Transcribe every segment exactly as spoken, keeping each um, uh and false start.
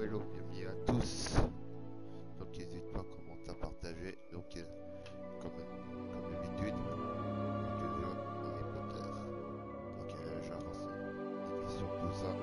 hello, bienvenue à tous. Donc n'hésite pas à commenter, à partager. Donc euh, comme, comme d'habitude, donc je joue Harry Potter. Donc euh, j'avance l'émission, tout ça.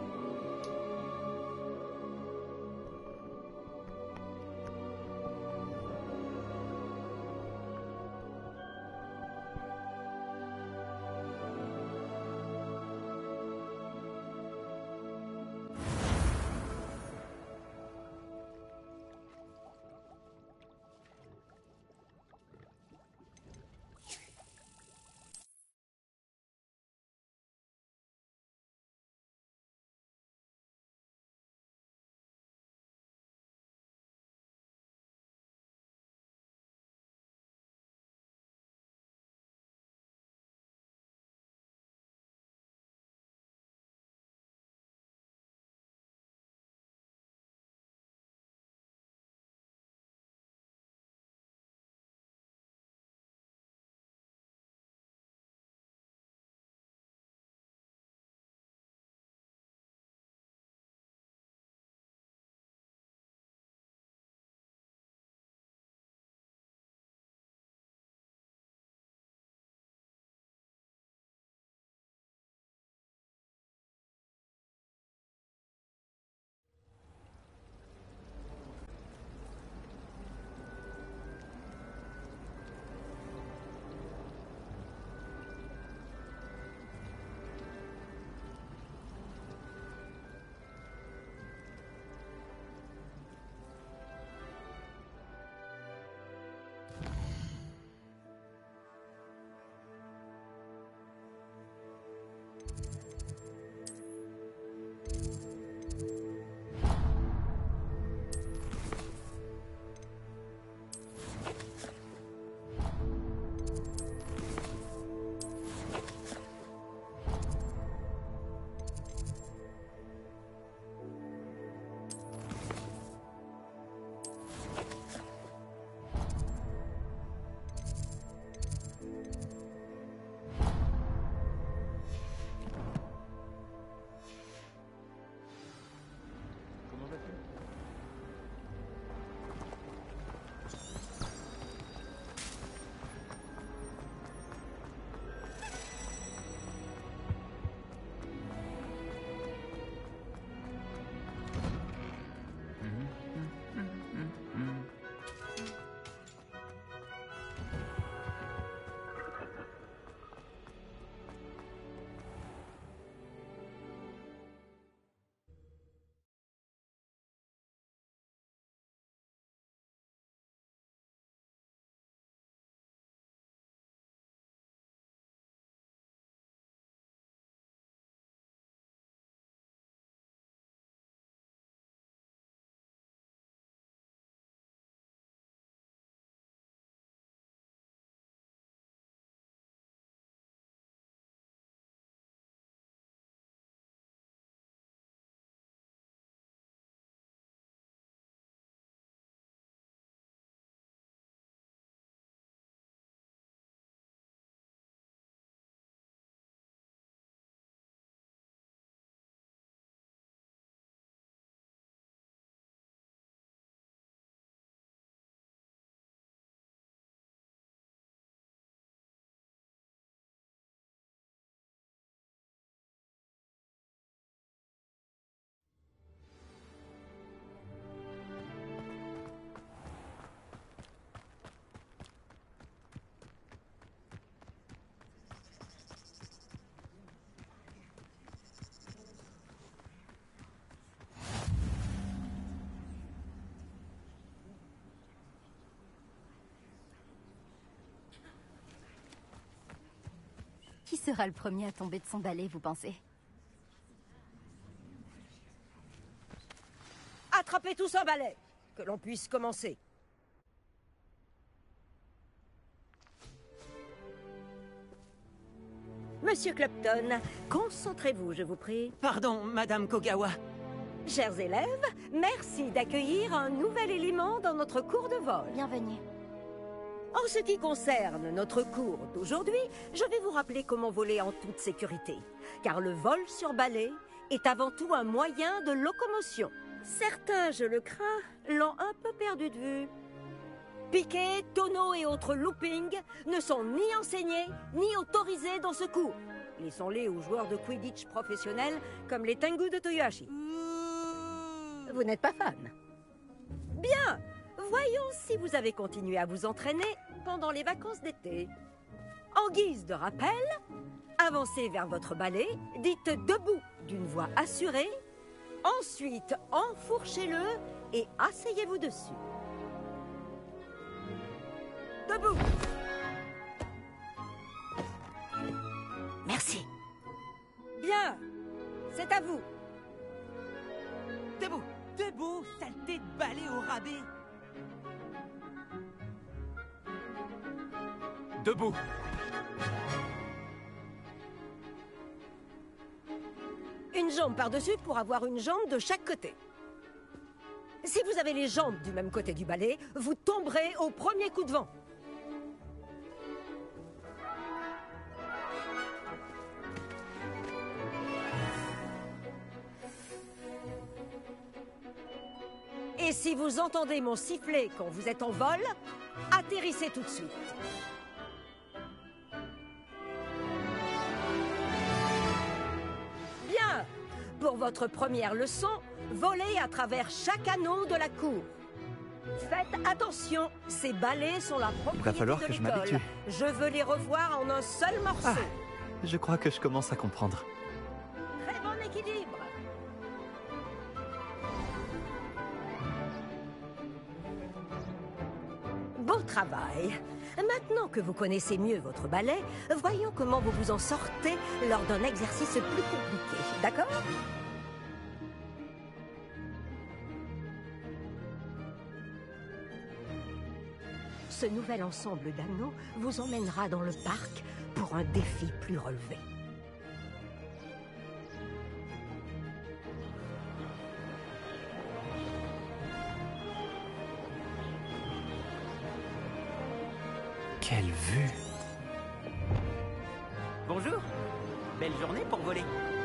Qui sera le premier à tomber de son balai, vous pensez? Attrapez tous un balai, que l'on puisse commencer. Monsieur Clopton, concentrez-vous, je vous prie. Pardon, Madame Kogawa. Chers élèves, merci d'accueillir un nouvel élément dans notre cours de vol. Bienvenue. En ce qui concerne notre cours d'aujourd'hui, je vais vous rappeler comment voler en toute sécurité. Car le vol sur balai est avant tout un moyen de locomotion. Certains, je le crains, l'ont un peu perdu de vue. Piquet, tonneau et autres loopings ne sont ni enseignés ni autorisés dans ce cours. Laissons-les aux joueurs de Quidditch professionnels comme les Tengu de Toyohashi. Vous n'êtes pas fan? Bien, voyons si vous avez continué à vous entraîner pendant les vacances d'été. En guise de rappel, avancez vers votre balai, dites debout d'une voix assurée, ensuite enfourchez-le et asseyez-vous dessus. Debout. Merci. Bien, c'est à vous. Debout. Debout, saleté de balai au rabais. Debout. Une jambe par-dessus pour avoir une jambe de chaque côté. Si vous avez les jambes du même côté du balai, vous tomberez au premier coup de vent. Et si vous entendez mon sifflet quand vous êtes en vol, atterrissez tout de suite. Bien. Pour votre première leçon, volez à travers chaque anneau de la cour. Faites attention, ces balais sont la propriété Il va falloir de que je l'école. m'habitue. Je veux les revoir en un seul morceau. Ah, je crois que je commence à comprendre. Très bon équilibre. Beau travail. Maintenant que vous connaissez mieux votre balai, voyons comment vous vous en sortez lors d'un exercice plus compliqué. D'accord? Ce nouvel ensemble d'anneaux vous emmènera dans le parc pour un défi plus relevé. Quelle vue! Bonjour. Belle journée pour voler.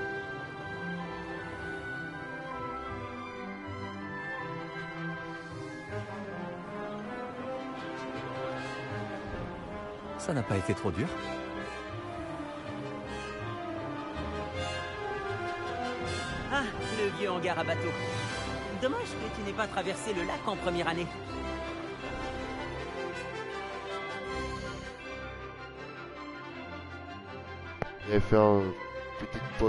Ça n'a pas été trop dur. Ah, le vieux hangar à bateau. Dommage que tu n'aies pas traversé le lac en première année. Je vais faire une petite pause.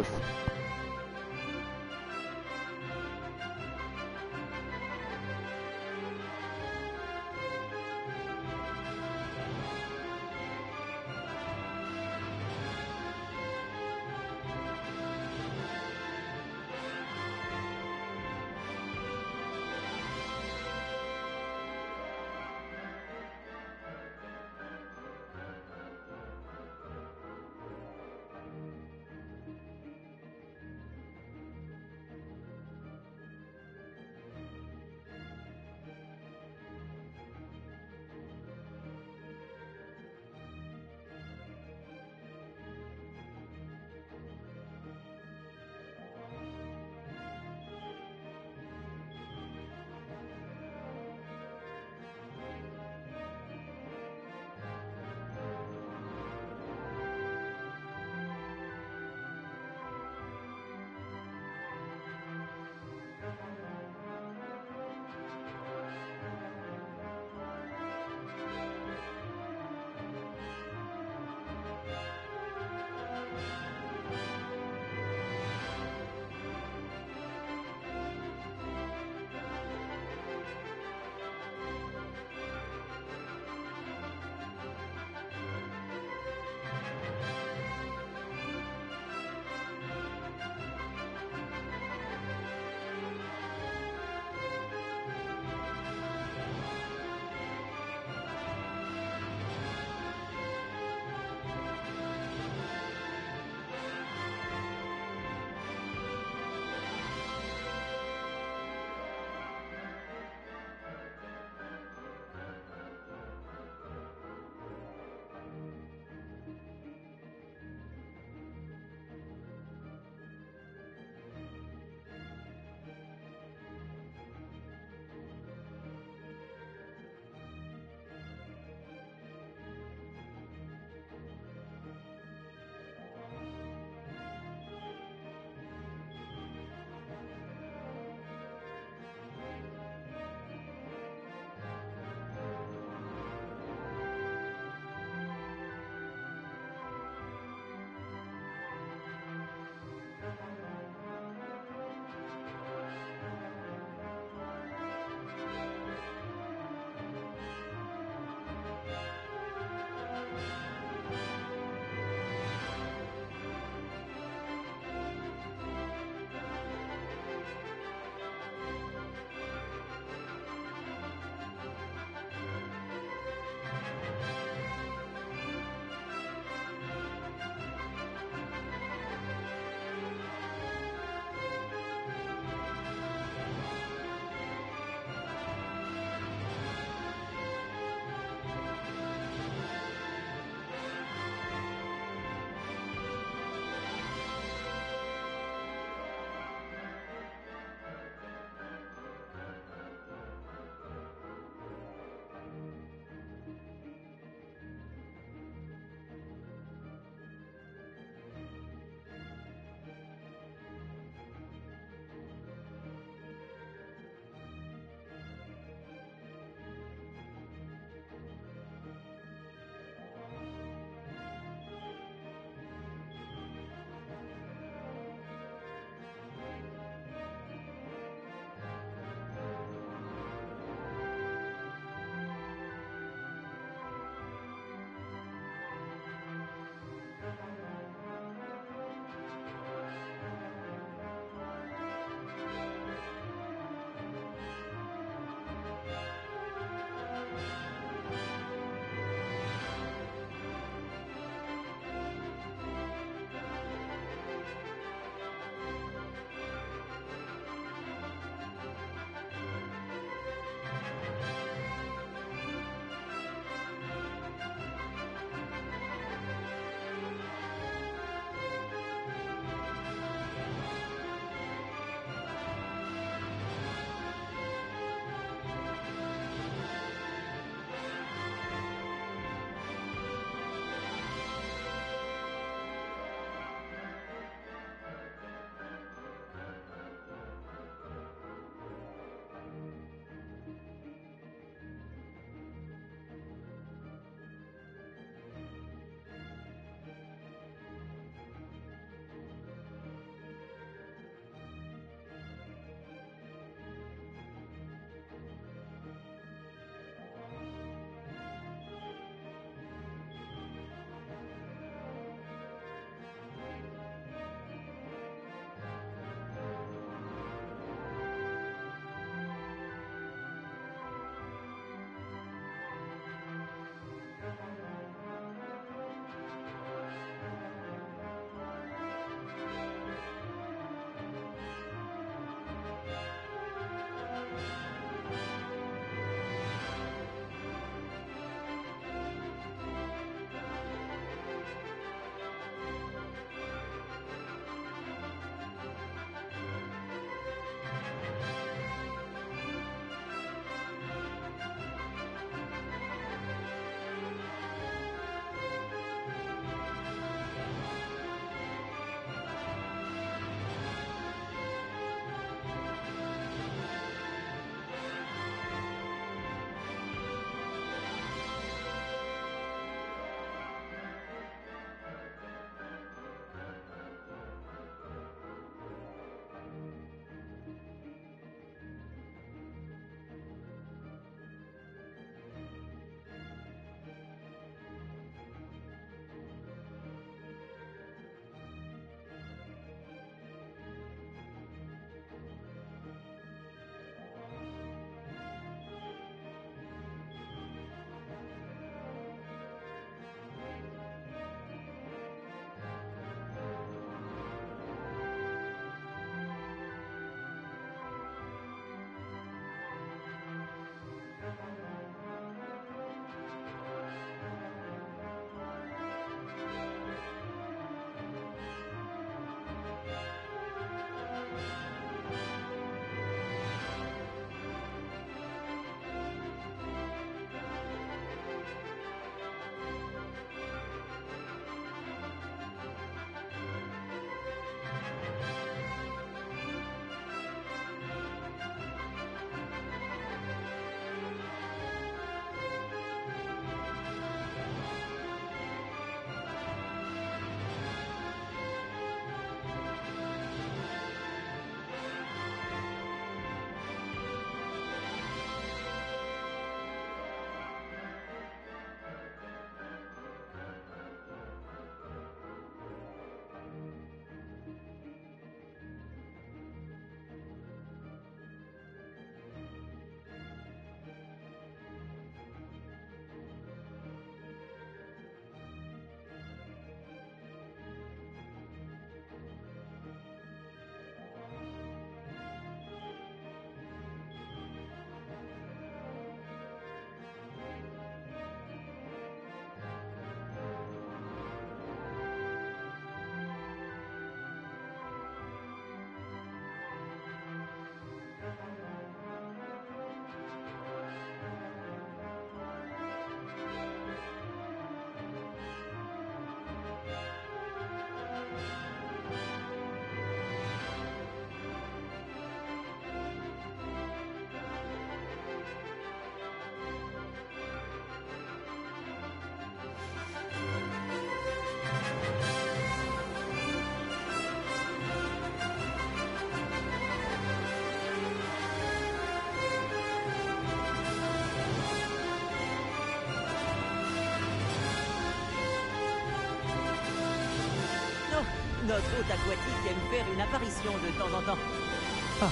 Notre hôte aquatique aime faire une apparition de temps en temps. Ah,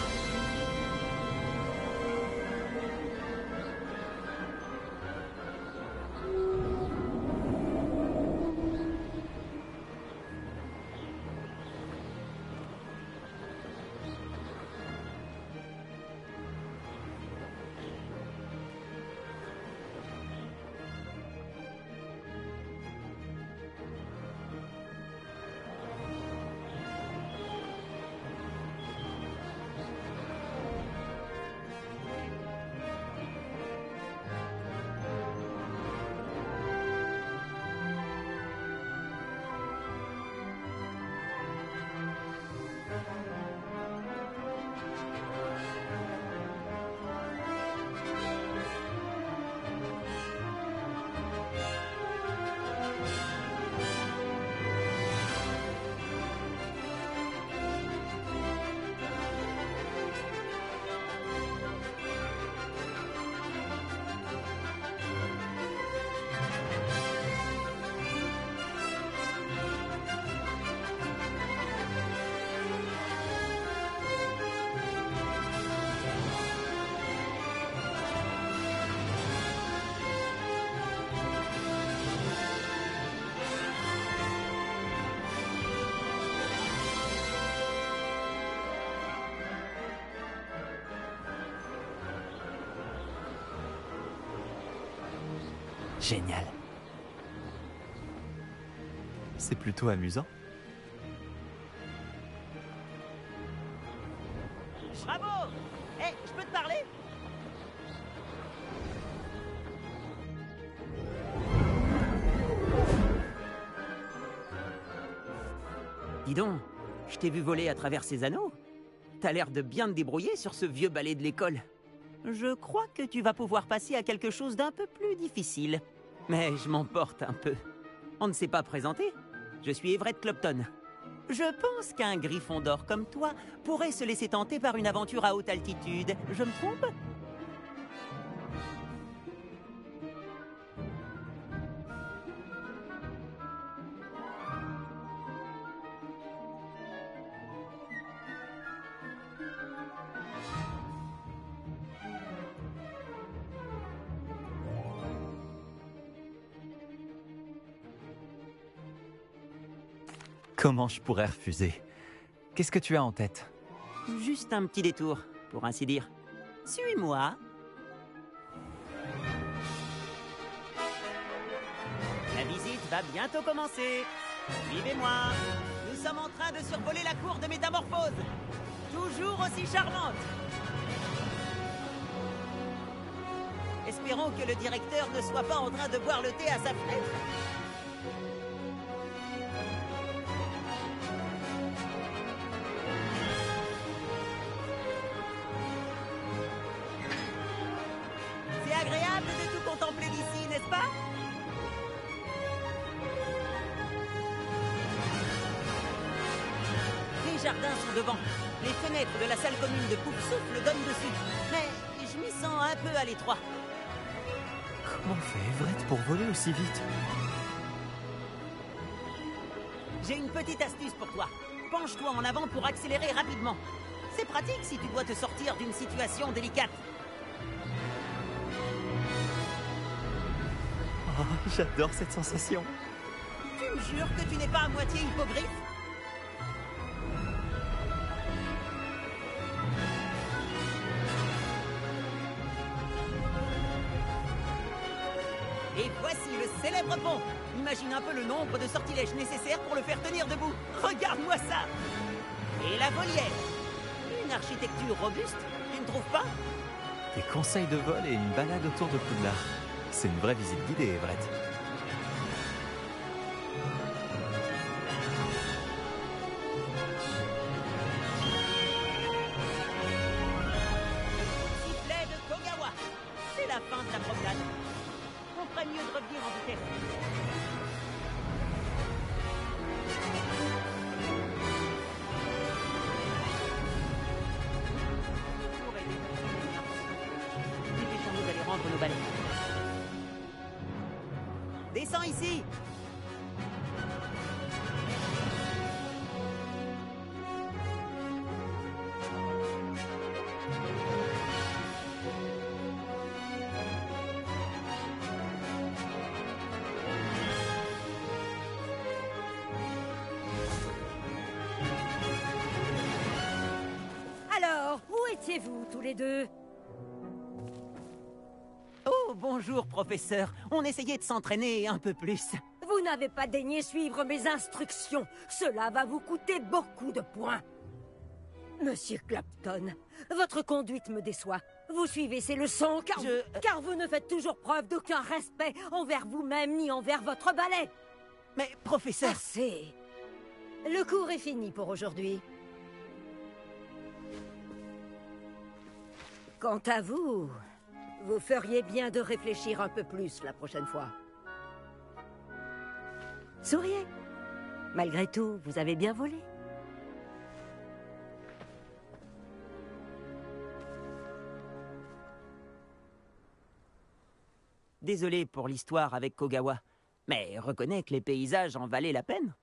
génial. C'est plutôt amusant. Bravo! Hé, je peux te parler? Dis donc, je t'ai vu voler à travers ces anneaux. T'as l'air de bien te débrouiller sur ce vieux balai de l'école. Je crois que tu vas pouvoir passer à quelque chose d'un peu plus difficile. Mais je m'emporte un peu. On ne s'est pas présenté. Je suis Everett Clopton. Je pense qu'un griffon d'or comme toi pourrait se laisser tenter par une aventure à haute altitude. Je me trompe? Comment je pourrais refuser? Qu'est-ce que tu as en tête? Juste un petit détour, pour ainsi dire. Suis-moi. La visite va bientôt commencer. Suivez-moi. Nous sommes en train de survoler la cour de métamorphose. Toujours aussi charmante. Espérons que le directeur ne soit pas en train de boire le thé à sa fenêtre. Agréable de tout contempler d'ici, n'est-ce pas? Les jardins sont devant. Les fenêtres de la salle commune de Pouf Souffle donnent dessus. Mais je m'y sens un peu à l'étroit. Comment fait Everett pour voler aussi vite? J'ai une petite astuce pour toi. Penche-toi en avant pour accélérer rapidement. C'est pratique si tu dois te sortir d'une situation délicate. Oh, j'adore cette sensation. Tu me jures que tu n'es pas à moitié hippogriffe? Et voici le célèbre pont. Imagine un peu le nombre de sortilèges nécessaires pour le faire tenir debout. Regarde-moi ça. Et la volière. Une architecture robuste, tu ne trouves pas? Des conseils de vol et une balade autour de Poudlard. C'est une vraie visite guidée, Everett. Sifflet de Kogawa. C'est la fin de la promenade. On ferait mieux de revenir en vitesse. Dépêchons-nous d'aller rendre nos balais. Descends ici. Asseyez-vous, tous les deux. Oh, bonjour, professeur. On essayait de s'entraîner un peu plus. Vous n'avez pas daigné suivre mes instructions. Cela va vous coûter beaucoup de points. Monsieur Clapton, votre conduite me déçoit. Vous suivez ces leçons car, Je- car vous ne faites toujours preuve d'aucun respect envers vous-même ni envers votre ballet. Mais, professeur... Assez. Le cours est fini pour aujourd'hui. Quant à vous, vous feriez bien de réfléchir un peu plus la prochaine fois. Souriez. Malgré tout, vous avez bien volé. Désolé pour l'histoire avec Kogawa, mais reconnais que les paysages en valaient la peine.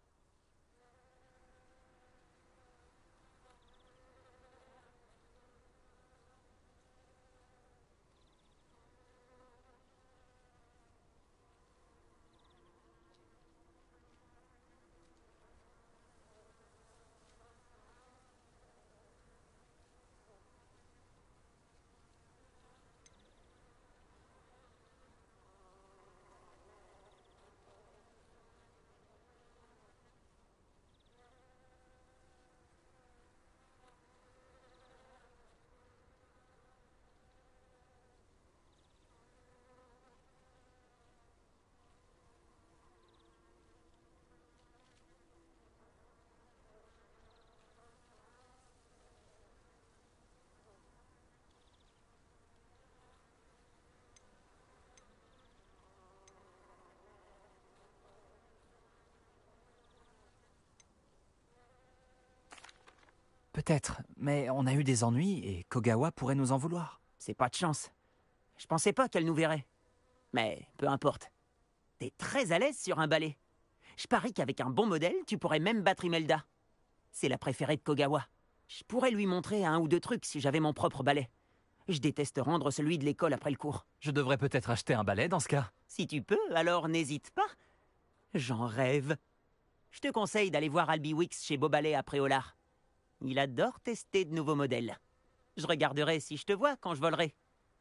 Peut-être, mais on a eu des ennuis et Kogawa pourrait nous en vouloir. C'est pas de chance. Je pensais pas qu'elle nous verrait. Mais peu importe. T'es très à l'aise sur un balai. Je parie qu'avec un bon modèle, tu pourrais même battre Imelda. C'est la préférée de Kogawa. Je pourrais lui montrer un ou deux trucs si j'avais mon propre balai. Je déteste rendre celui de l'école après le cours. Je devrais peut-être acheter un balai dans ce cas. Si tu peux, alors n'hésite pas. J'en rêve. Je te conseille d'aller voir Albie Wicks chez Beauballet à Préolard. Il adore tester de nouveaux modèles. Je regarderai si je te vois quand je volerai.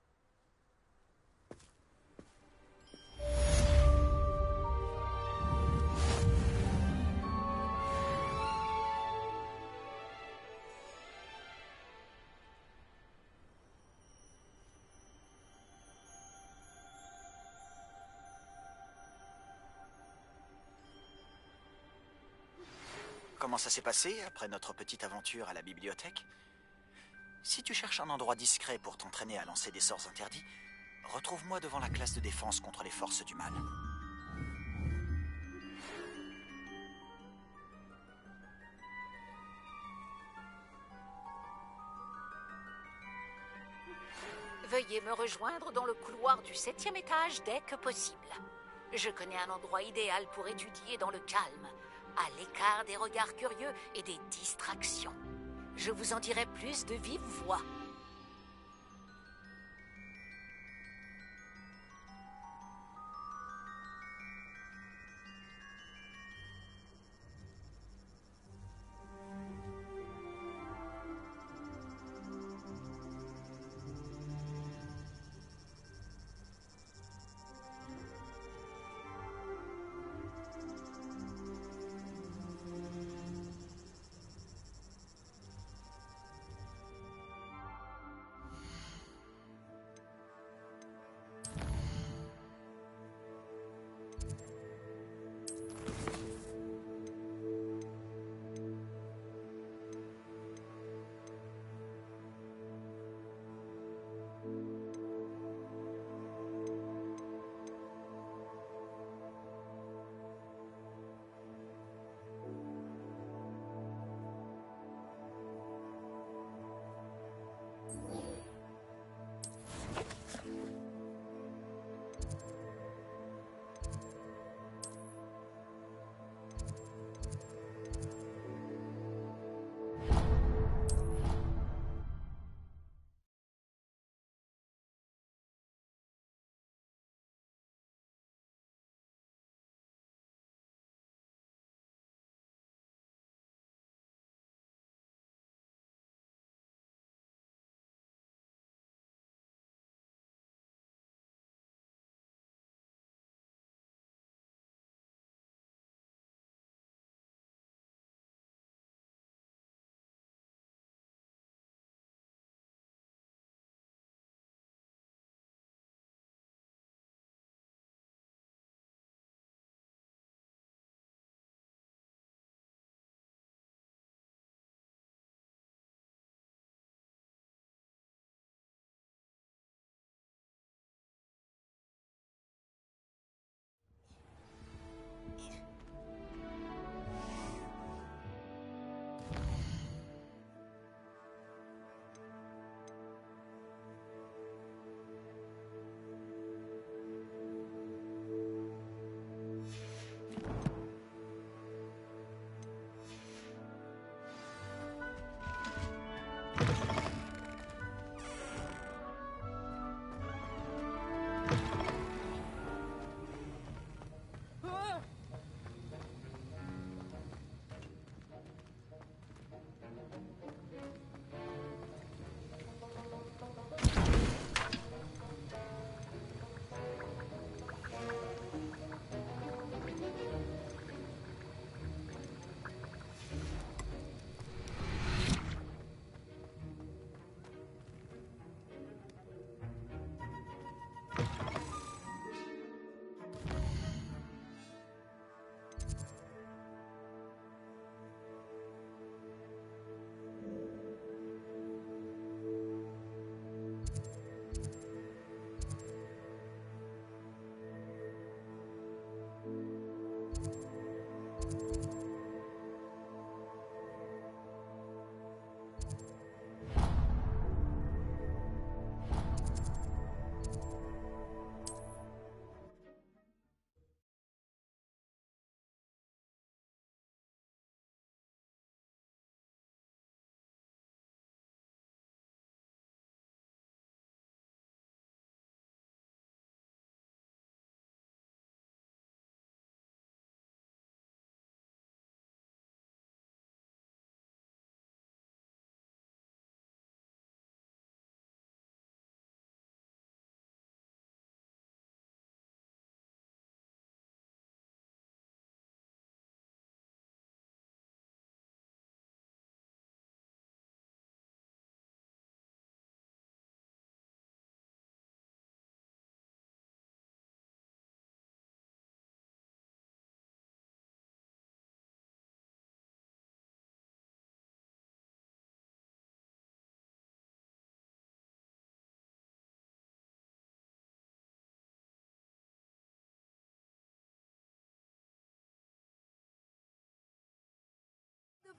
Comment ça s'est passé après notre petite aventure à la bibliothèque? Si tu cherches un endroit discret pour t'entraîner à lancer des sorts interdits, retrouve-moi devant la classe de défense contre les forces du mal. Veuillez me rejoindre dans le couloir du septième étage dès que possible. Je connais un endroit idéal pour étudier dans le calme, à l'écart des regards curieux et des distractions. Je vous en dirai plus de vive voix.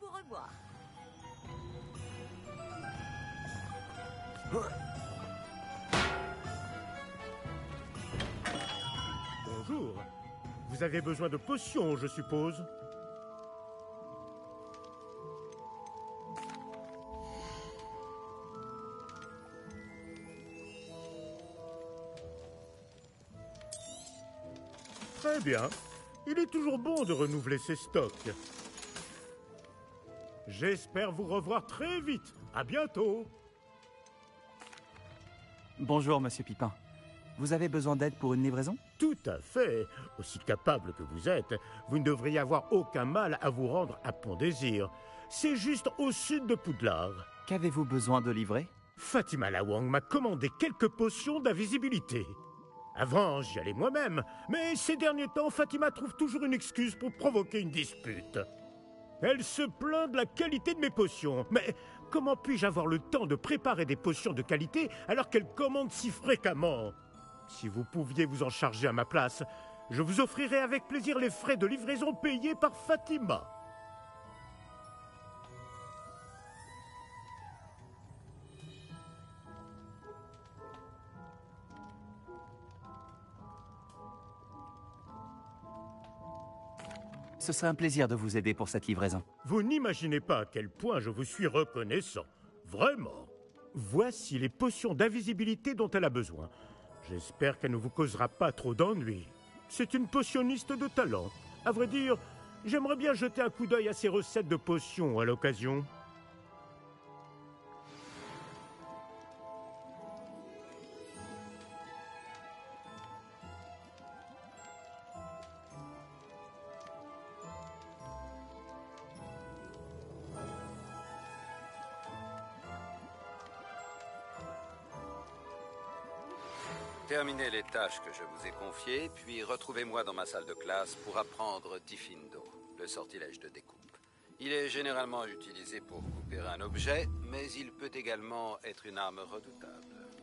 pour revoir. Bonjour. Vous avez besoin de potions, je suppose? Très bien. Il est toujours bon de renouveler ses stocks. J'espère vous revoir très vite. À bientôt. Bonjour, Monsieur Pipin. Vous avez besoin d'aide pour une livraison? Tout à fait. Aussi capable que vous êtes, vous ne devriez avoir aucun mal à vous rendre à Pont-Désir. C'est juste au sud de Poudlard. Qu'avez-vous besoin de livrer? Fatima Lawang m'a commandé quelques potions d'invisibilité. Avant, j'y allais moi-même, mais ces derniers temps, Fatima trouve toujours une excuse pour provoquer une dispute. Elle se plaint de la qualité de mes potions, mais comment puis-je avoir le temps de préparer des potions de qualité alors qu'elle commande si fréquemment? Si vous pouviez vous en charger à ma place, je vous offrirais avec plaisir les frais de livraison payés par Fatima. Ce serait un plaisir de vous aider pour cette livraison. Vous n'imaginez pas à quel point je vous suis reconnaissant. Vraiment. Voici les potions d'invisibilité dont elle a besoin. J'espère qu'elle ne vous causera pas trop d'ennuis. C'est une potionniste de talent. À vrai dire, j'aimerais bien jeter un coup d'œil à ses recettes de potions à l'occasion. Terminez les tâches que je vous ai confiées, puis retrouvez-moi dans ma salle de classe pour apprendre Diffindo, le sortilège de découpe. Il est généralement utilisé pour couper un objet, mais il peut également être une arme redoutable.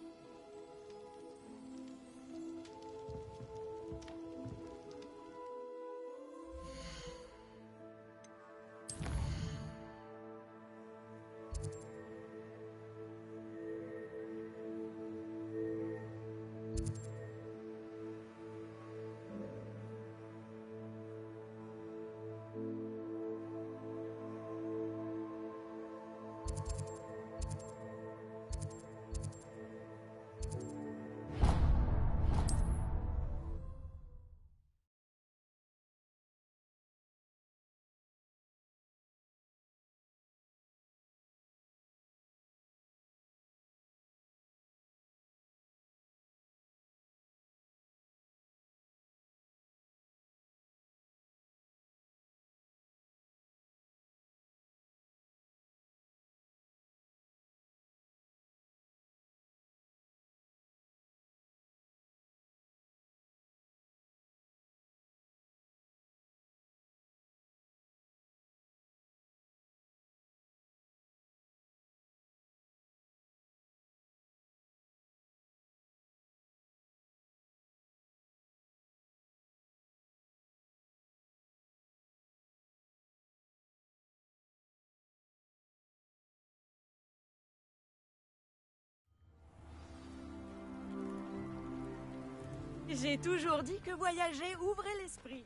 J'ai toujours dit que voyager ouvrait l'esprit.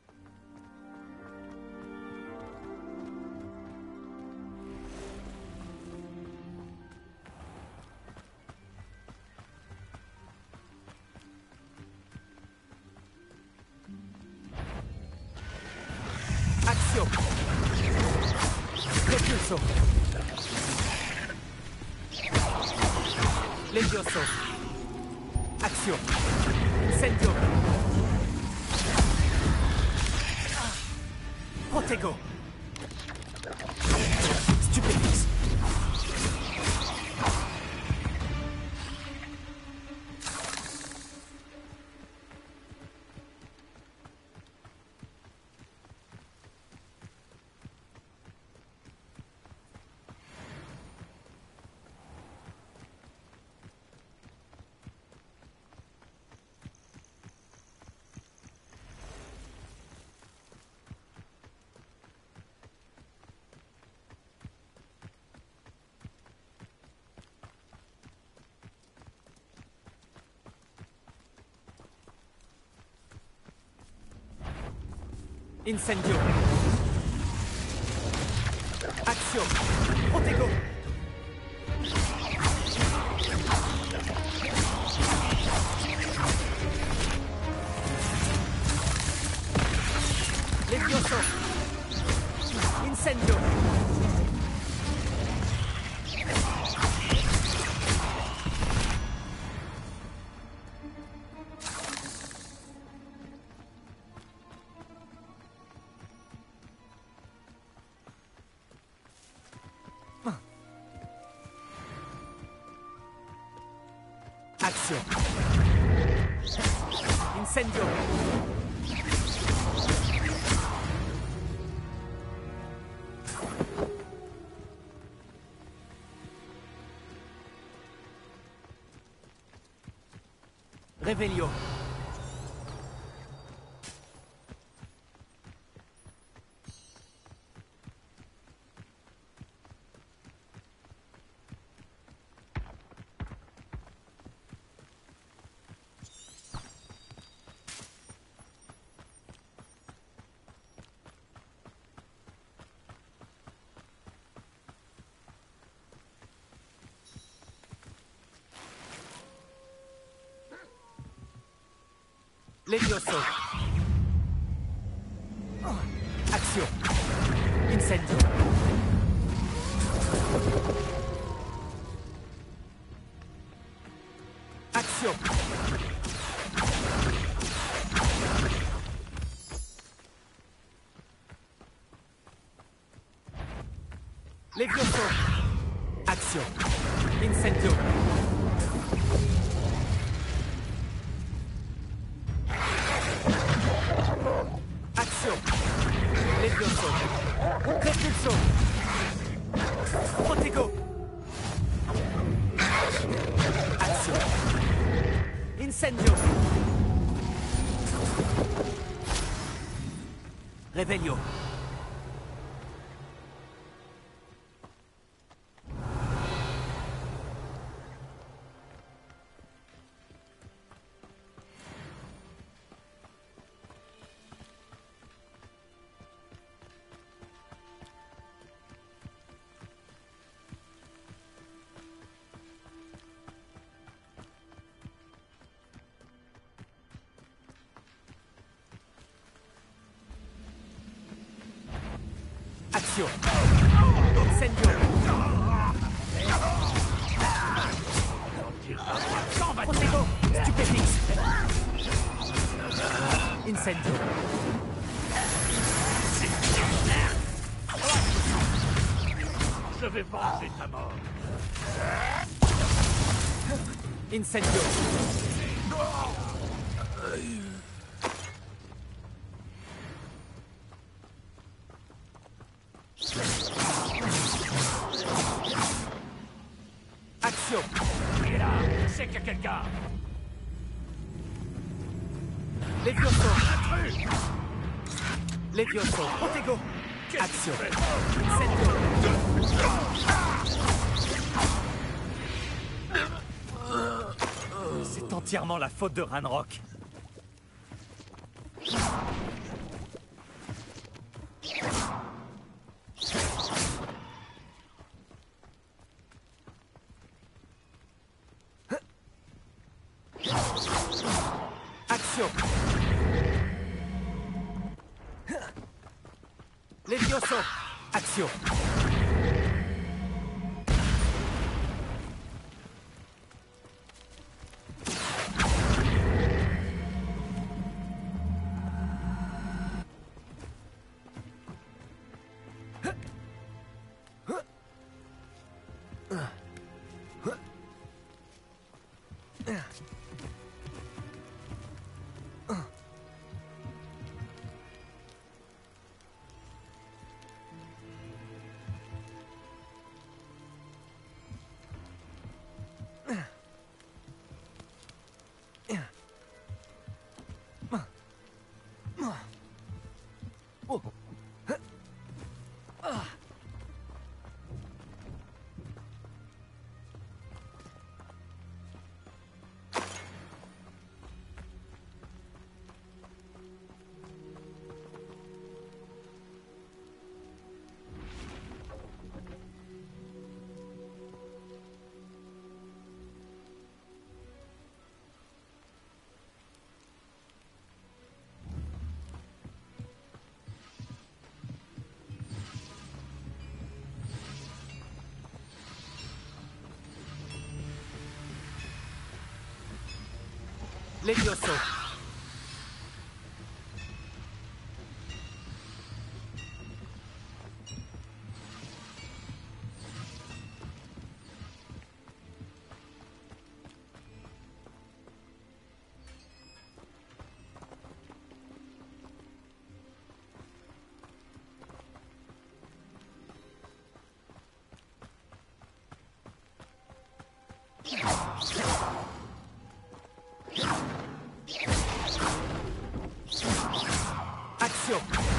Action! Propulso! Levioso! Action! Sentio! Protego! Stupefix! Incendio. Action. Protego. Levioso. Incendio. Action. Incendio. Revelio. Levioso. Action. Incendio. Action. Levioso. Action. Incendio. Levioso. Repulso. Protego. Action. Incendio. Revelio. Action. Incendio. Protego. Stupéfix. Incendio. Je vais venger ta mort. Incendio. Action. Il est là. C'est qu'il y a quelqu'un. Levioso. Intrus. Levioso. Protego. Action. Fais Incendio. C'est entièrement la faute de Ranrock. Action. Levioso. Action. Levioso. Action.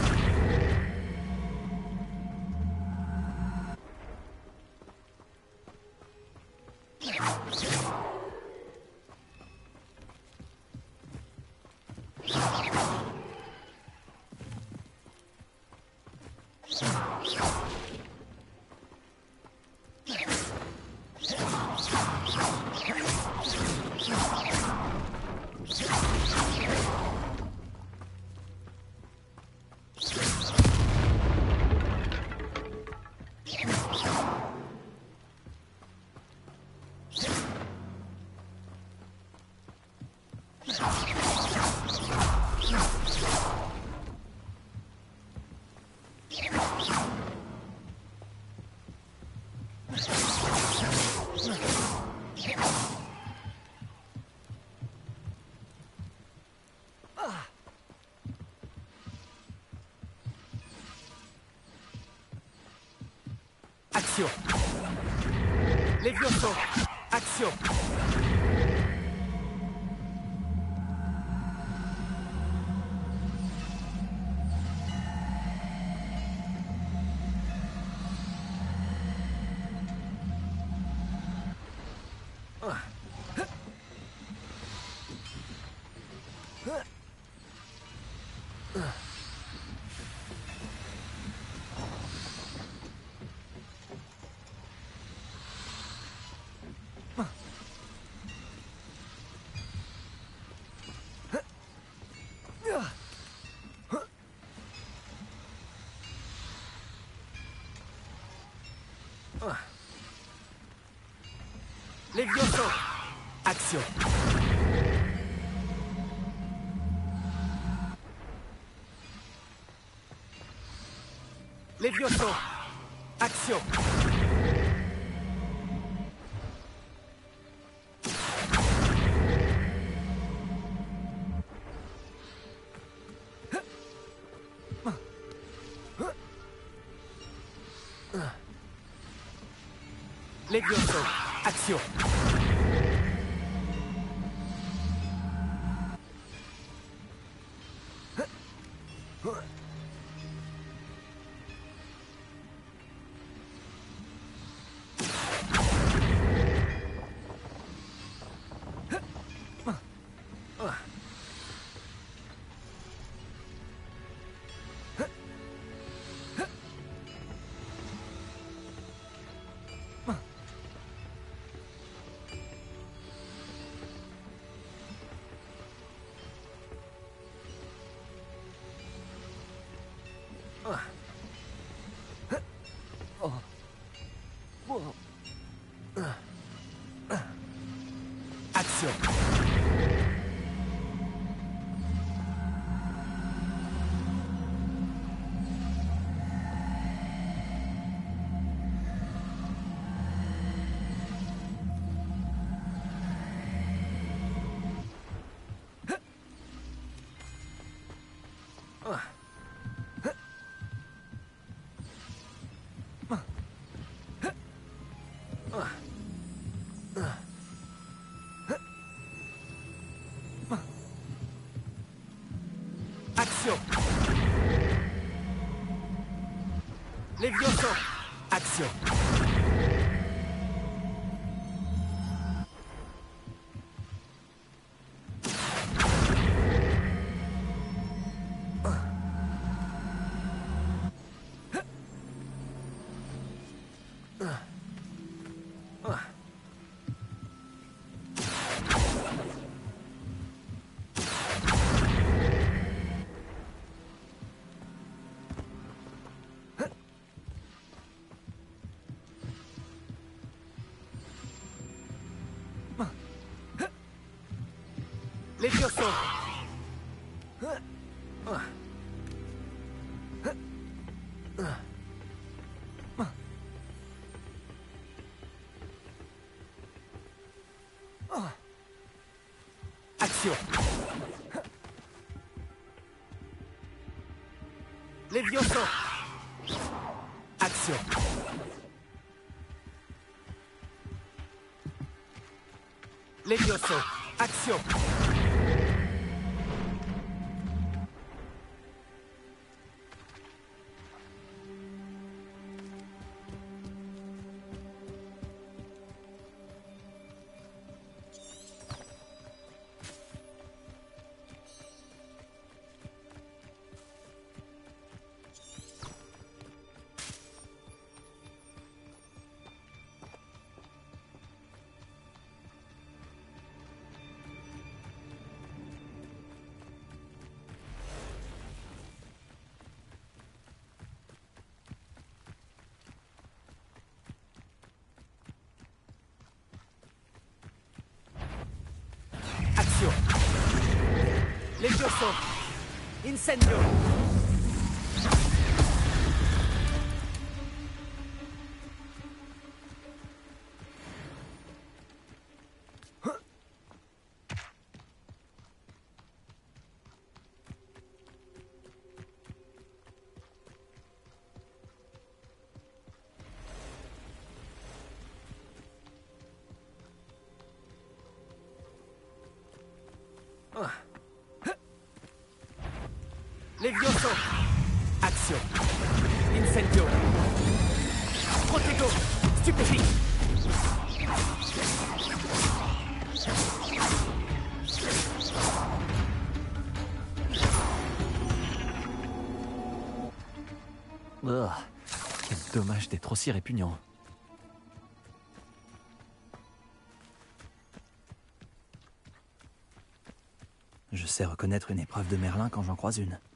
Action. Levioso. Action. Levioso. Action. Levioso. Action. Levioso. Action. Action. Action. Levioso. Action. Levioso. Action. Levioso. Action. Levioso. Action. Action. Levioso. Incendio. Levioso. Action. Incendio. Protego. Stupéfique. Oh, quel dommage d'être aussi répugnant. Je sais reconnaître une épreuve de Merlin quand j'en croise une.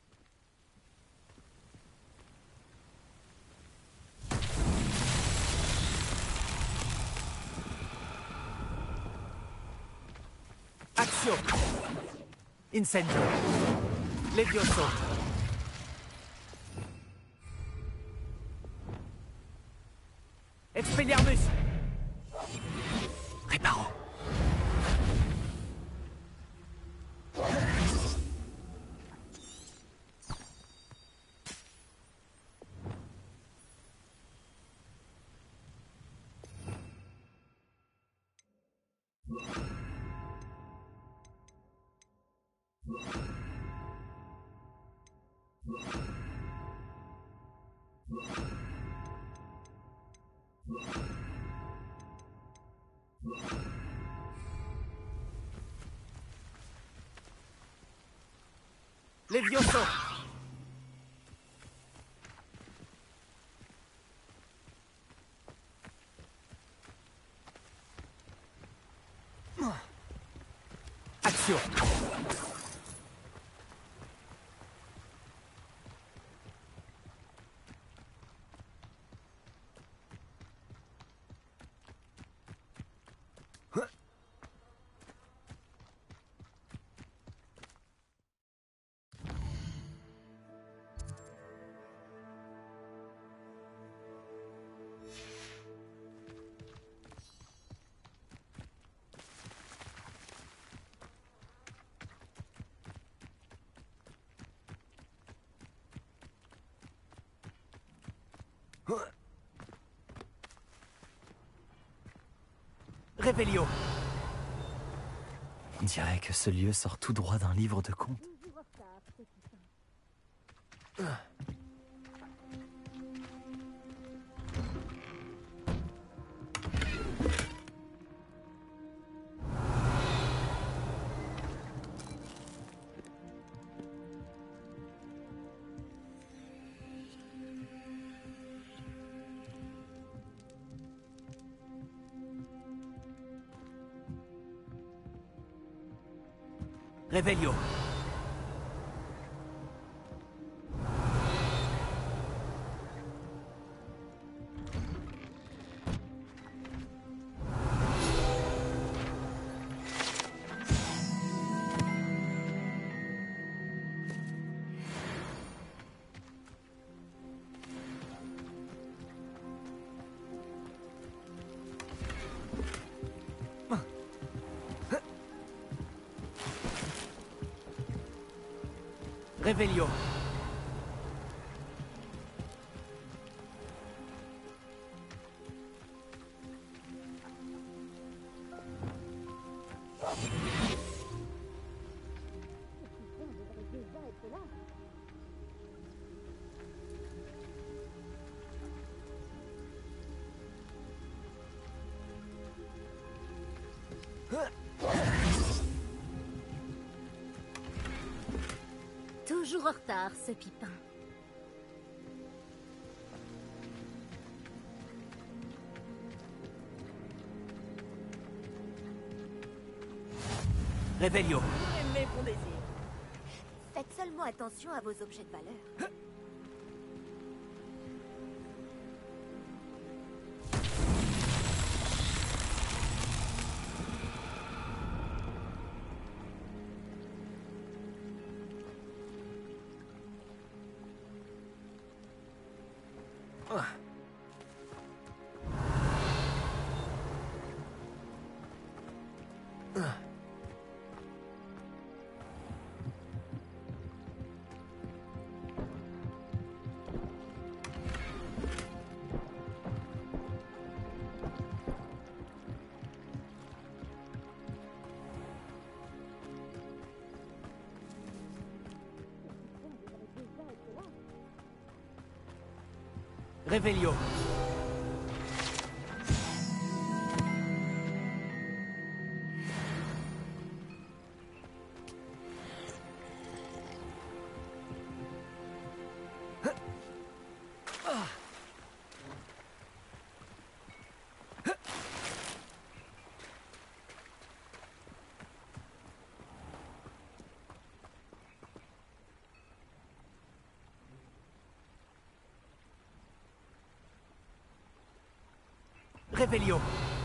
Action. Incendio. Levioso. Expelliarmus. Réparons. Levioso. Action. Revelio. On dirait que ce lieu sort tout droit d'un livre de contes. Revelio. Revelio. Toujours en retard, ce Pipin. Revelio. Aimez mon désir. Faites seulement attention à vos objets de valeur. Revelio. Revelio.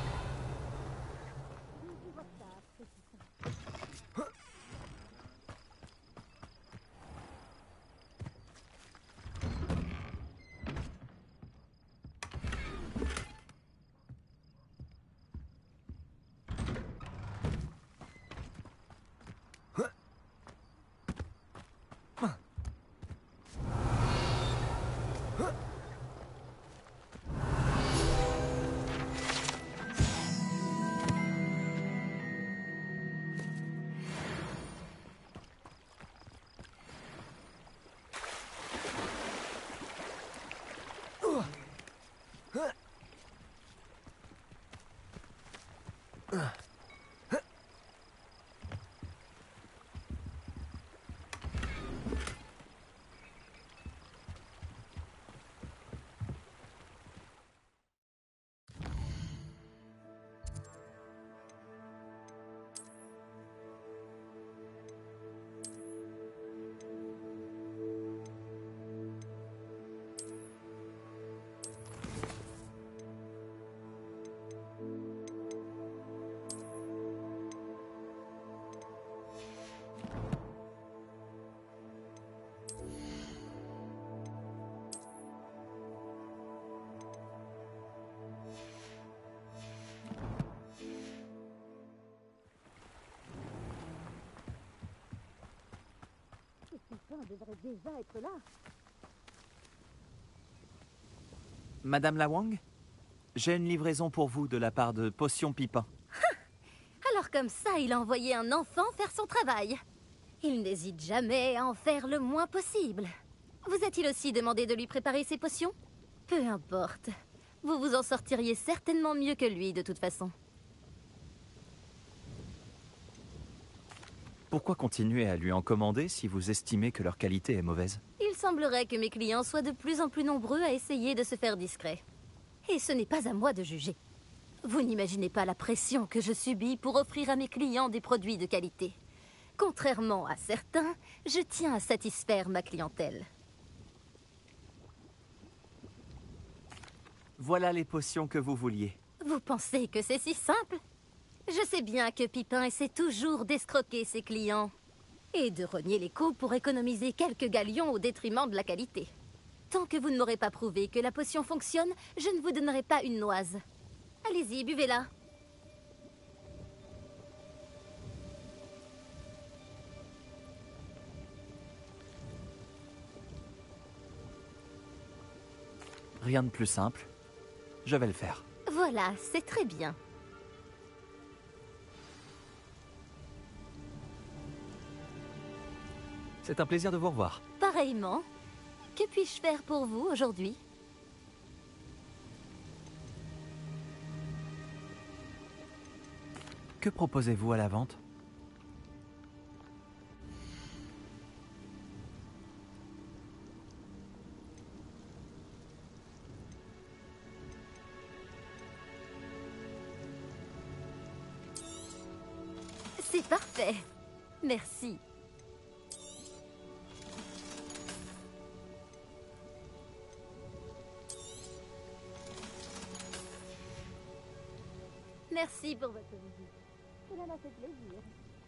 devrait déjà être là. Madame la Wang, j'ai une livraison pour vous de la part de Potion Pipin. Alors comme ça, il a envoyé un enfant faire son travail. Il n'hésite jamais à en faire le moins possible. Vous a-t-il aussi demandé de lui préparer ses potions? Peu importe. Vous vous en sortiriez certainement mieux que lui, de toute façon. Pourquoi continuer à lui en commander si vous estimez que leur qualité est mauvaise? Il semblerait que mes clients soient de plus en plus nombreux à essayer de se faire discret. Et ce n'est pas à moi de juger. Vous n'imaginez pas la pression que je subis pour offrir à mes clients des produits de qualité. Contrairement à certains, je tiens à satisfaire ma clientèle. Voilà les potions que vous vouliez. Vous pensez que c'est si simple? Je sais bien que Pipin essaie toujours d'escroquer ses clients et de rogner les coûts pour économiser quelques galions au détriment de la qualité. Tant que vous ne m'aurez pas prouvé que la potion fonctionne, je ne vous donnerai pas une noise. Allez-y, buvez-la. Rien de plus simple. Je vais le faire. Voilà, c'est très bien. C'est un plaisir de vous revoir. Pareillement. Que puis-je faire pour vous aujourd'hui? Que proposez-vous à la vente? C'est parfait. Merci. Merci pour votre visite. Cela m'a fait plaisir.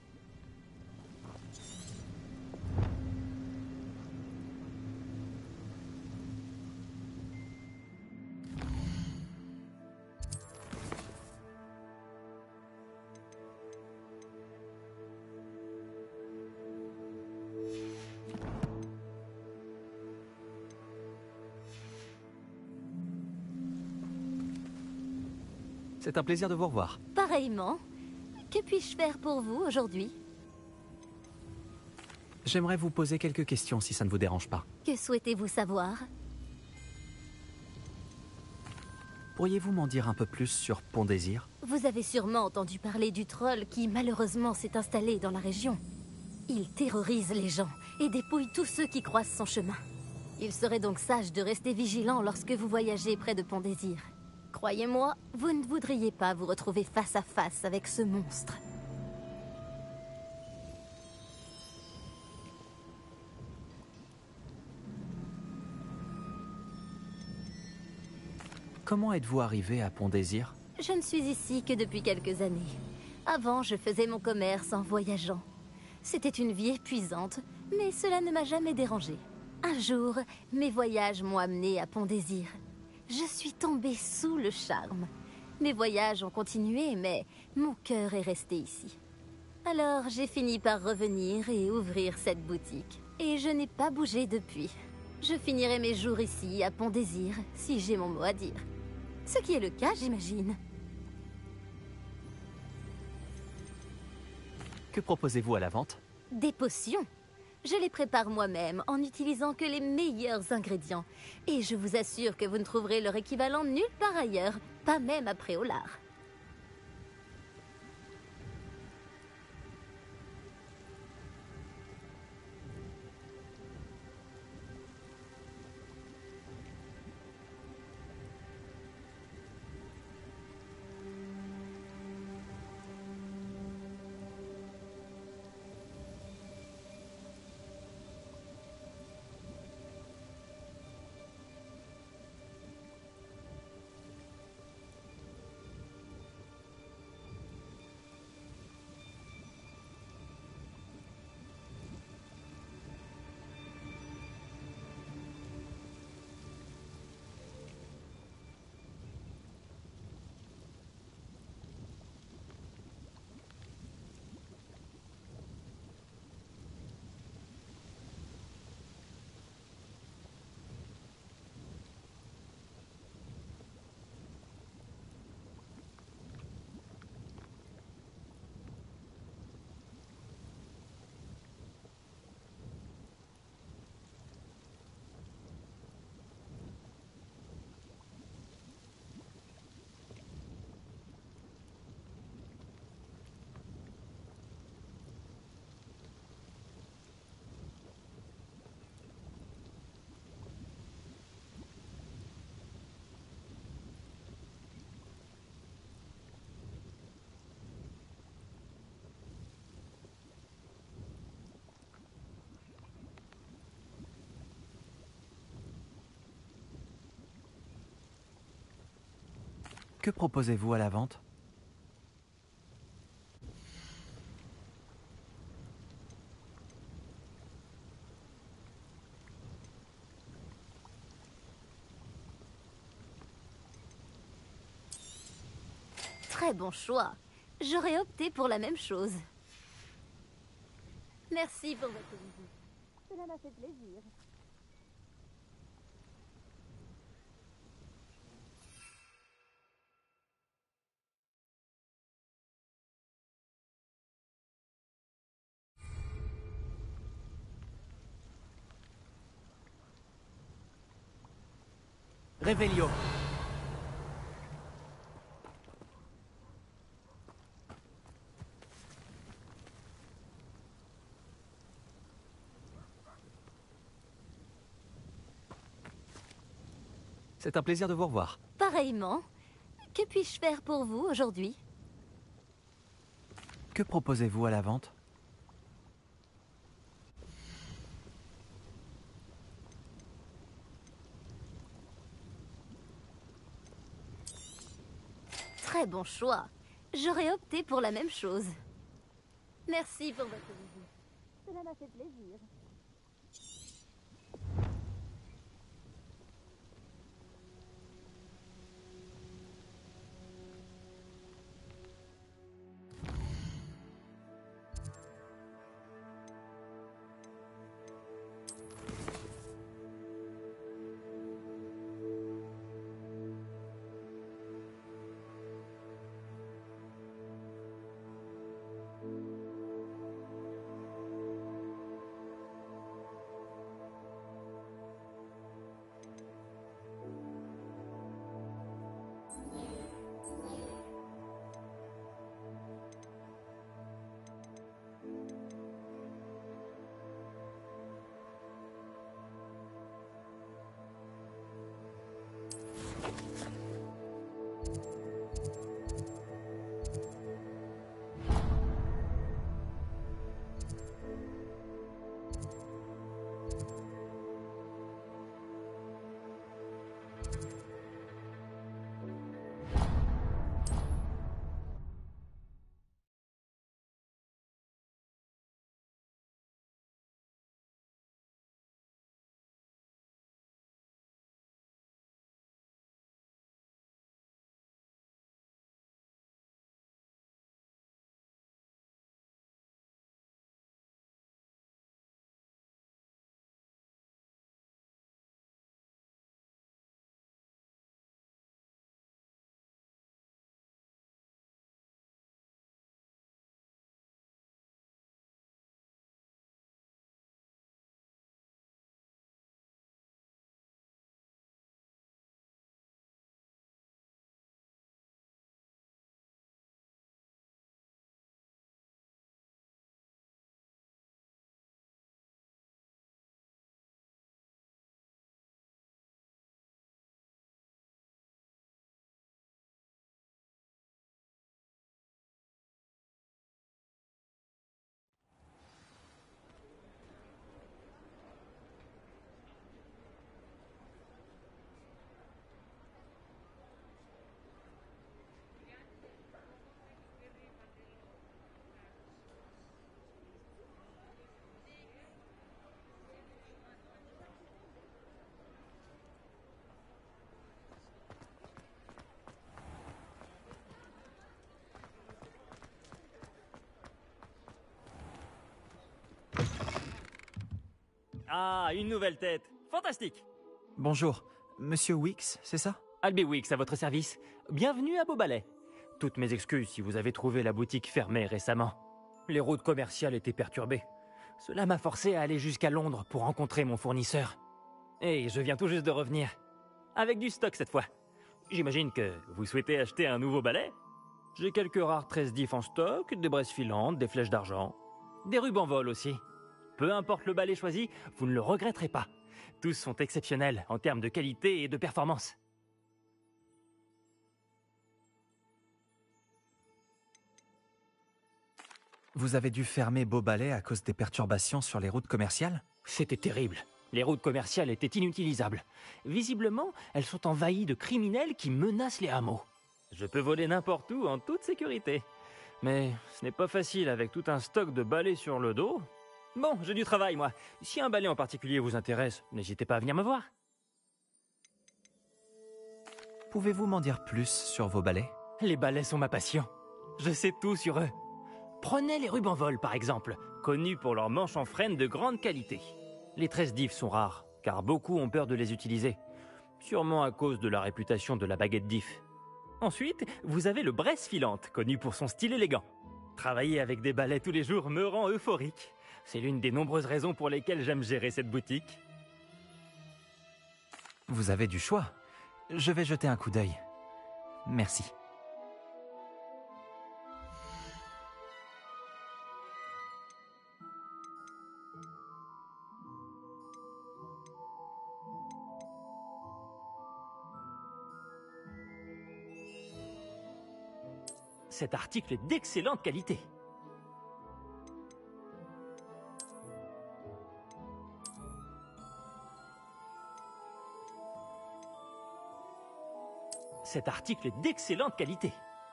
C'est un plaisir de vous revoir. Pareillement. Que puis-je faire pour vous aujourd'hui? J'aimerais vous poser quelques questions si ça ne vous dérange pas. Que souhaitez-vous savoir? Pourriez-vous m'en dire un peu plus sur Pont Désir? Vous avez sûrement entendu parler du troll qui malheureusement s'est installé dans la région. Il terrorise les gens et dépouille tous ceux qui croisent son chemin. Il serait donc sage de rester vigilant lorsque vous voyagez près de Pont Désir. Croyez-moi, vous ne voudriez pas vous retrouver face à face avec ce monstre. Comment êtes-vous arrivé à Pont Désir? Je ne suis ici que depuis quelques années. Avant, je faisais mon commerce en voyageant. C'était une vie épuisante, mais cela ne m'a jamais dérangée. Un jour, mes voyages m'ont amené à Pont Désir. Je suis tombée sous le charme. Mes voyages ont continué, mais mon cœur est resté ici. Alors, j'ai fini par revenir et ouvrir cette boutique. Et je n'ai pas bougé depuis. Je finirai mes jours ici, à Pont Désir, si j'ai mon mot à dire. Ce qui est le cas, j'imagine. Que proposez-vous à la vente? Des potions. Je les prépare moi-même en n'utilisant que les meilleurs ingrédients. Et je vous assure que vous ne trouverez leur équivalent nulle part ailleurs, pas même à Préolard. Que proposez-vous à la vente? Très bon choix. J'aurais opté pour la même chose. Merci pour votre visite. Cela m'a fait plaisir. Revelio. C'est un plaisir de vous revoir. Pareillement. Que puis-je faire pour vous aujourd'hui? Que proposez-vous à la vente? Très bon choix. J'aurais opté pour la même chose. Merci pour votre visite. Cela m'a fait plaisir. Ah, une nouvelle tête. Fantastique. Bonjour, Monsieur Weeks, c'est ça? Albie Weeks à votre service. Bienvenue à Beaubalais. Toutes mes excuses si vous avez trouvé la boutique fermée récemment. Les routes commerciales étaient perturbées. Cela m'a forcé à aller jusqu'à Londres pour rencontrer mon fournisseur. Et je viens tout juste de revenir. Avec du stock cette fois. J'imagine que vous souhaitez acheter un nouveau balai? J'ai quelques rares treize diff en stock, des braises filantes, des flèches d'argent. Des rubans vol aussi. Peu importe le balai choisi, vous ne le regretterez pas. Tous sont exceptionnels en termes de qualité et de performance. Vous avez dû fermer Beaubalais à cause des perturbations sur les routes commerciales? C'était terrible. Les routes commerciales étaient inutilisables. Visiblement, elles sont envahies de criminels qui menacent les hameaux. Je peux voler n'importe où en toute sécurité. Mais ce n'est pas facile avec tout un stock de balais sur le dos. Bon, j'ai du travail, moi. Si un balai en particulier vous intéresse, n'hésitez pas à venir me voir. Pouvez-vous m'en dire plus sur vos balais? Les balais sont ma passion. Je sais tout sur eux. Prenez les rubans vol, par exemple, connus pour leurs manches en frêne de grande qualité. Les treize diff sont rares, car beaucoup ont peur de les utiliser. Sûrement à cause de la réputation de la baguette diff. Ensuite, vous avez le braise filante, connu pour son style élégant. Travailler avec des balais tous les jours me rend euphorique. C'est l'une des nombreuses raisons pour lesquelles j'aime gérer cette boutique. Vous avez du choix. Je vais jeter un coup d'œil. Merci. Cet article est d'excellente qualité. Cet article est d'excellente qualité.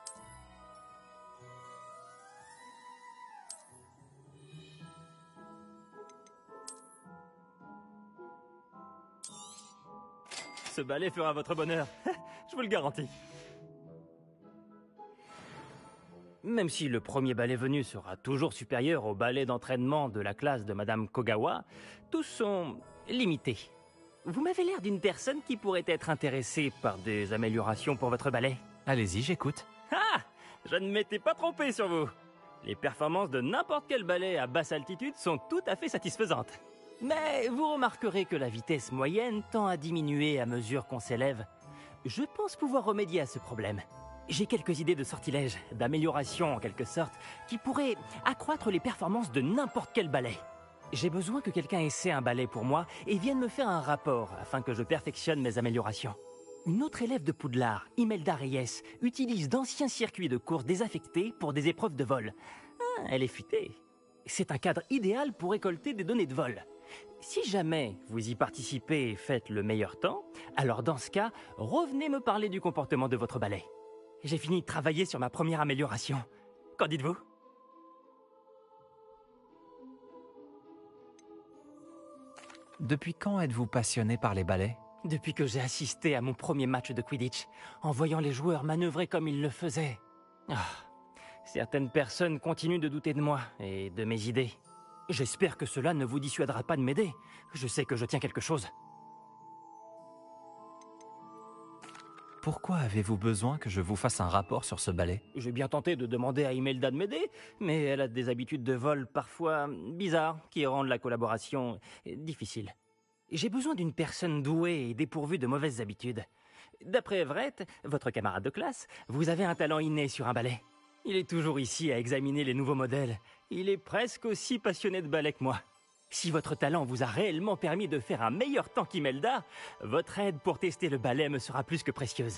Ce balai fera votre bonheur, je vous le garantis. Même si le premier balai venu sera toujours supérieur au balai d'entraînement de la classe de Madame Kogawa, tous sont limités. Vous m'avez l'air d'une personne qui pourrait être intéressée par des améliorations pour votre balai. Allez-y, j'écoute. Ah! Je ne m'étais pas trompé sur vous. Les performances de n'importe quel balai à basse altitude sont tout à fait satisfaisantes. Mais vous remarquerez que la vitesse moyenne tend à diminuer à mesure qu'on s'élève. Je pense pouvoir remédier à ce problème. J'ai quelques idées de sortilèges, d'amélioration en quelque sorte, qui pourraient accroître les performances de n'importe quel balai. J'ai besoin que quelqu'un essaie un balai pour moi et vienne me faire un rapport afin que je perfectionne mes améliorations. Une autre élève de Poudlard, Imelda Reyes, utilise d'anciens circuits de course désaffectés pour des épreuves de vol. Ah, elle est futée. C'est un cadre idéal pour récolter des données de vol. Si jamais vous y participez et faites le meilleur temps, alors dans ce cas, revenez me parler du comportement de votre balai. J'ai fini de travailler sur ma première amélioration. Qu'en dites-vous ? Depuis quand êtes-vous passionné par les balais? Depuis que j'ai assisté à mon premier match de Quidditch, en voyant les joueurs manœuvrer comme ils le faisaient. Ah, certaines personnes continuent de douter de moi et de mes idées. J'espère que cela ne vous dissuadera pas de m'aider. Je sais que je tiens quelque chose. Pourquoi avez-vous besoin que je vous fasse un rapport sur ce balai? J'ai bien tenté de demander à Imelda de m'aider, mais elle a des habitudes de vol parfois bizarres qui rendent la collaboration difficile. J'ai besoin d'une personne douée et dépourvue de mauvaises habitudes. D'après Everett, votre camarade de classe, vous avez un talent inné sur un balai. Il est toujours ici à examiner les nouveaux modèles. Il est presque aussi passionné de balai que moi. Si votre talent vous a réellement permis de faire un meilleur temps qu'Imelda, votre aide pour tester le balai me sera plus que précieuse.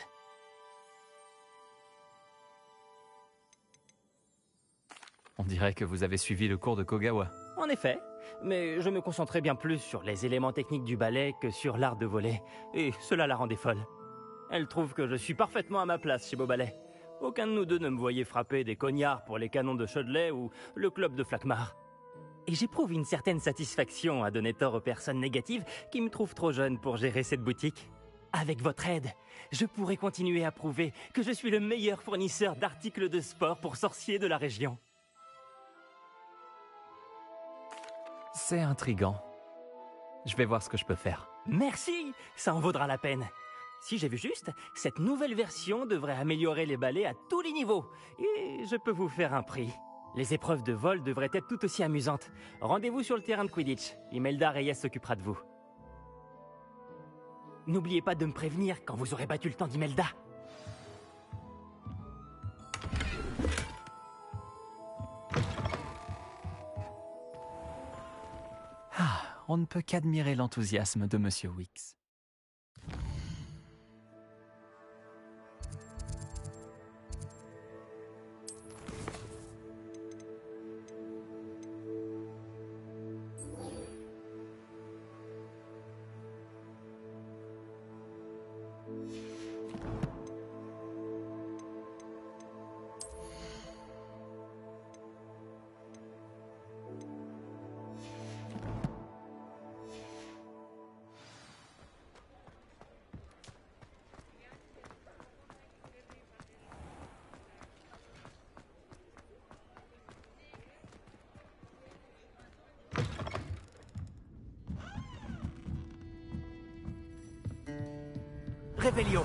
On dirait que vous avez suivi le cours de Kogawa. En effet, mais je me concentrais bien plus sur les éléments techniques du balai que sur l'art de voler, et cela la rendait folle. Elle trouve que je suis parfaitement à ma place chez Beaubalais. Aucun de nous deux ne me voyait frapper des cognards pour les canons de Chudley ou le club de Flackmar. Et j'éprouve une certaine satisfaction à donner tort aux personnes négatives qui me trouvent trop jeune pour gérer cette boutique. Avec votre aide, je pourrai continuer à prouver que je suis le meilleur fournisseur d'articles de sport pour sorciers de la région. C'est intriguant. Je vais voir ce que je peux faire. Merci, ça en vaudra la peine. Si j'ai vu juste, cette nouvelle version devrait améliorer les balais à tous les niveaux. Et je peux vous faire un prix. Les épreuves de vol devraient être tout aussi amusantes. Rendez-vous sur le terrain de Quidditch. Imelda Reyes s'occupera de vous. N'oubliez pas de me prévenir quand vous aurez battu le temps d'Imelda. Ah, on ne peut qu'admirer l'enthousiasme de Monsieur Weeks. Réveillon.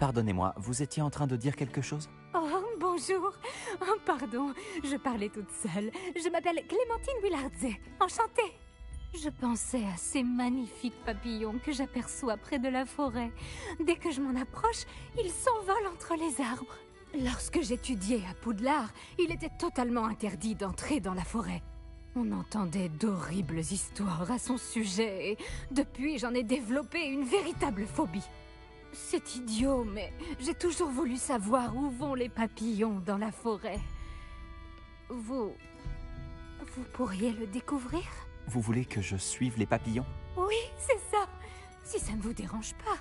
Pardonnez-moi, vous étiez en train de dire quelque chose? Oh, bonjour. Oh, pardon, je parlais toute seule. Je m'appelle Clémentine Willardset. Enchantée. Je pensais à ces magnifiques papillons que j'aperçois près de la forêt. Dès que je m'en approche, ils s'envolent entre les arbres. Lorsque j'étudiais à Poudlard, il était totalement interdit d'entrer dans la forêt. On entendait d'horribles histoires à son sujet et depuis, j'en ai développé une véritable phobie. C'est idiot, mais j'ai toujours voulu savoir où vont les papillons dans la forêt. Vous... vous pourriez le découvrir? Vous voulez que je suive les papillons? Oui, c'est ça. Si ça ne vous dérange pas.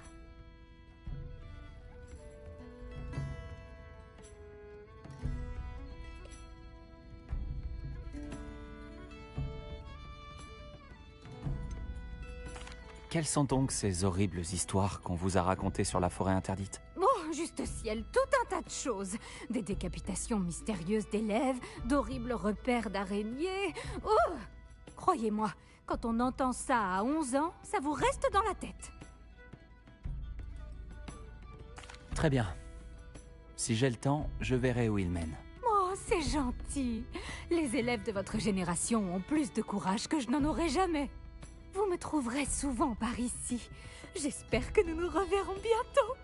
Quelles sont donc ces horribles histoires qu'on vous a racontées sur la forêt interdite? Oh, juste ciel, tout un tas de choses. Des décapitations mystérieuses d'élèves, d'horribles repères d'araignées. Oh! Croyez-moi, quand on entend ça à onze ans, ça vous reste dans la tête. Très bien. Si j'ai le temps, je verrai où ils mènent. Oh, c'est gentil. Les élèves de votre génération ont plus de courage que je n'en aurai jamais. Vous me trouverez souvent par ici. J'espère que nous nous reverrons bientôt.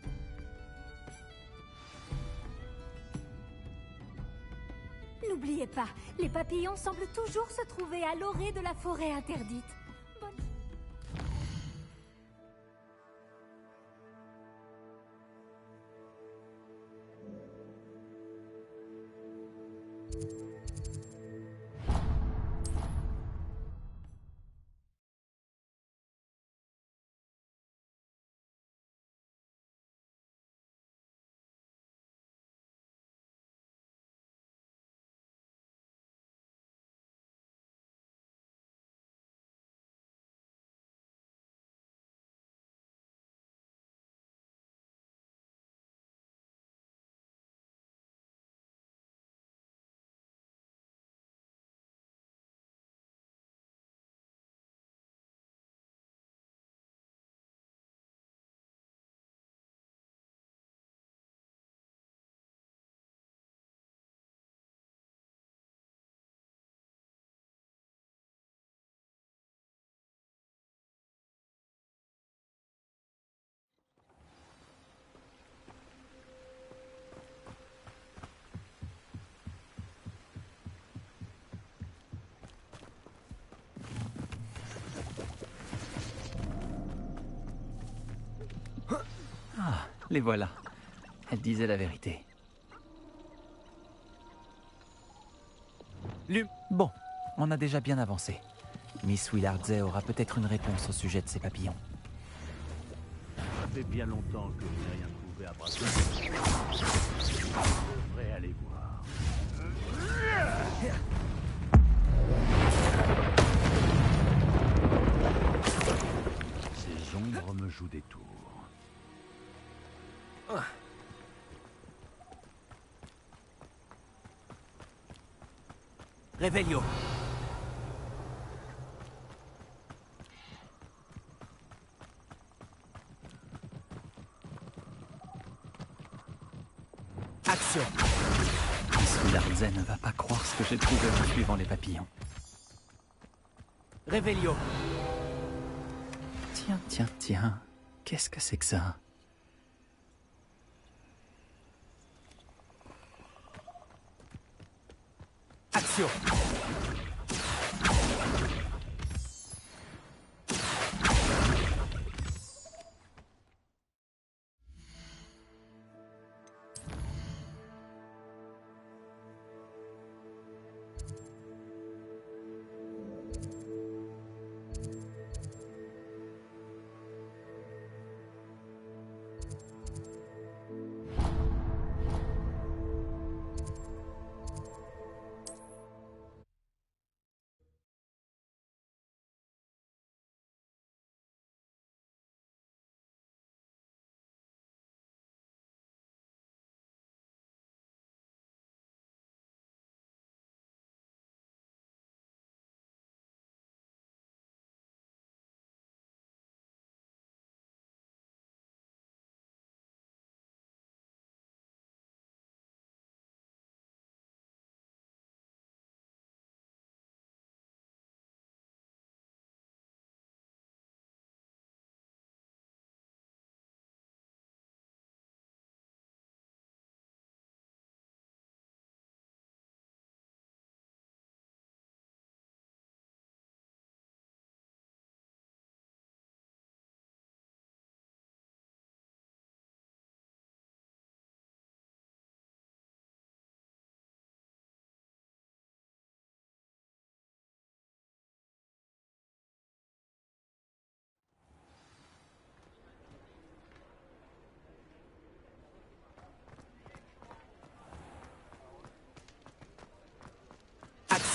N'oubliez pas, les papillons semblent toujours se trouver à l'orée de la forêt interdite. Bonne... Ah, les voilà. Elle disait la vérité. Lum... Bon, on a déjà bien avancé. Miss Willardset aura peut-être une réponse au sujet de ces papillons. Ça fait bien longtemps que je n'ai rien trouvé à Brackley. Je devrais aller voir. Ces ombres me jouent des tours. Réveillon. Action. Miss Willardset ne va pas croire ce que j'ai trouvé en suivant les papillons. Réveillon. Tiens, tiens, tiens. Qu'est-ce que c'est que ça? Action.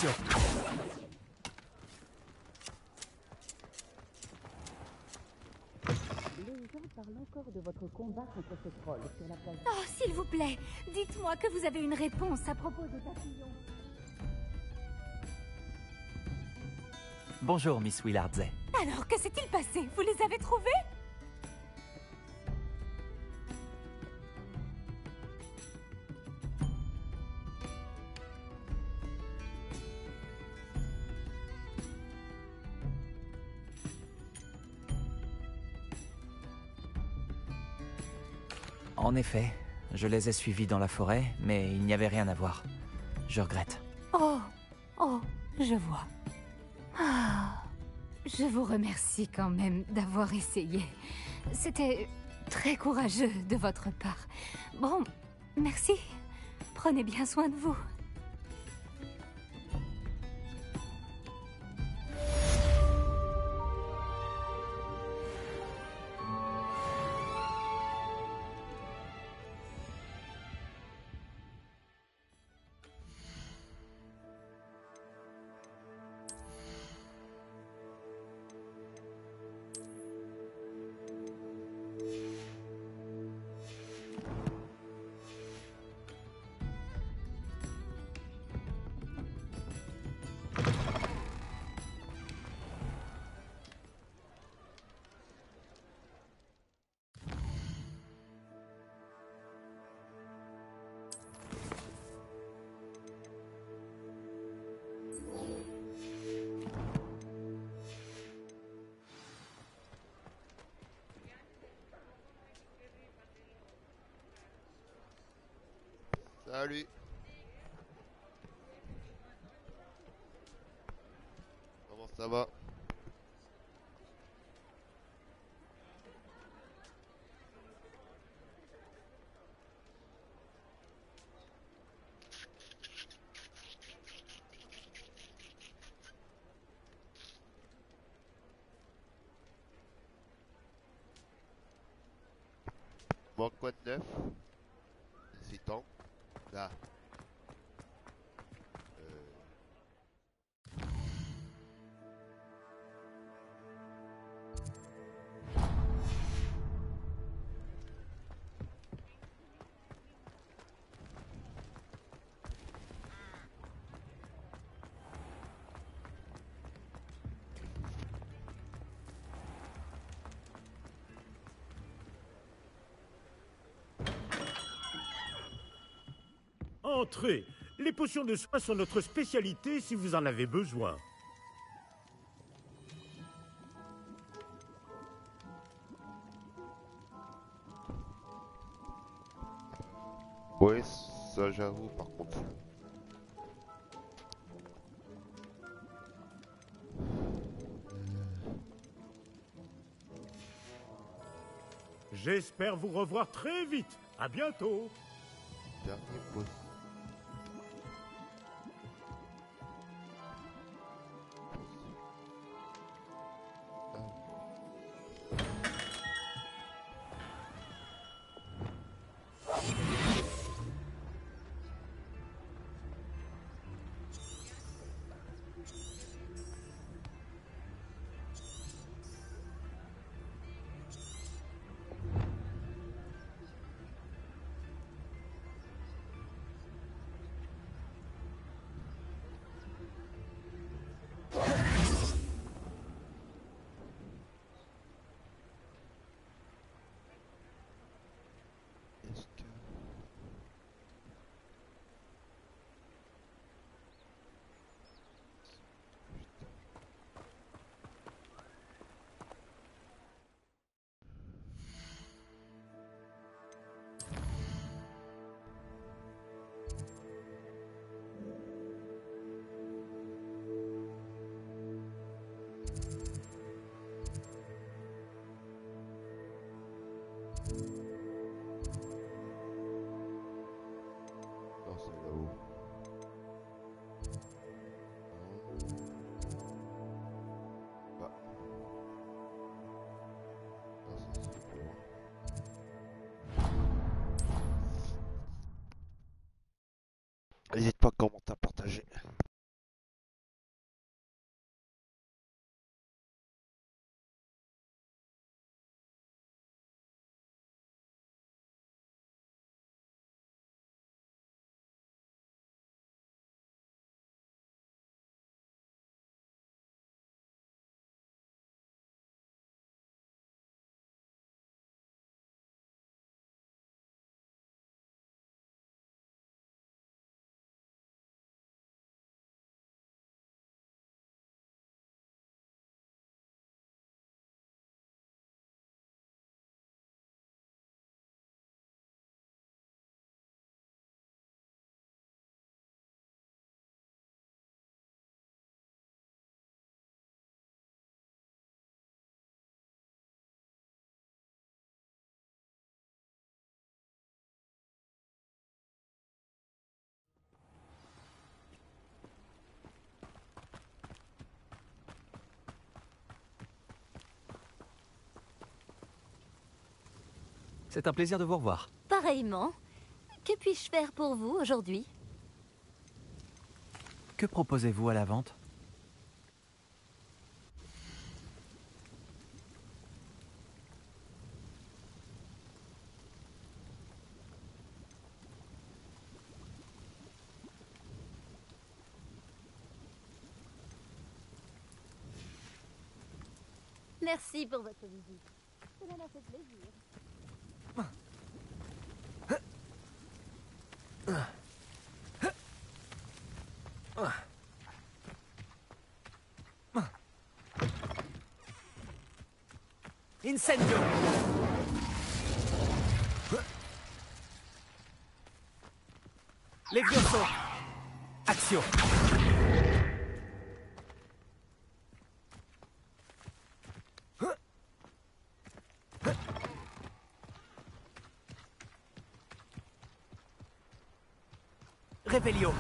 Attention. Les gens parlent encore de votre combat contre ce troll sur la plage. Oh, s'il vous plaît, dites-moi que vous avez une réponse à propos de Papillon. Bonjour, Miss Willardset. Alors, que s'est-il passé? Vous les avez trouvés? En effet, je les ai suivis dans la forêt, mais il n'y avait rien à voir. Je regrette. Oh, oh, je vois. Ah, je vous remercie quand même d'avoir essayé. C'était très courageux de votre part. Bon, merci. Prenez bien soin de vous. Salut. Comment ça va? Bon, quoi de neuf? Hésitant. Là. Euh... Entrez. Les potions de soin sont notre spécialité si vous en avez besoin. Ouais, ça j'avoue par contre. J'espère vous revoir très vite. À bientôt. Dernier boss. Non, c'est là-haut. Bah. Non, ça, c'est plus loin. N'hésite pas à commenter, à partager. C'est un plaisir de vous revoir. Pareillement. Que puis-je faire pour vous aujourd'hui? Que proposez-vous à la vente? Merci pour votre visite. Cela m'a fait plaisir. Incendio! Levioso! Action! Revelio!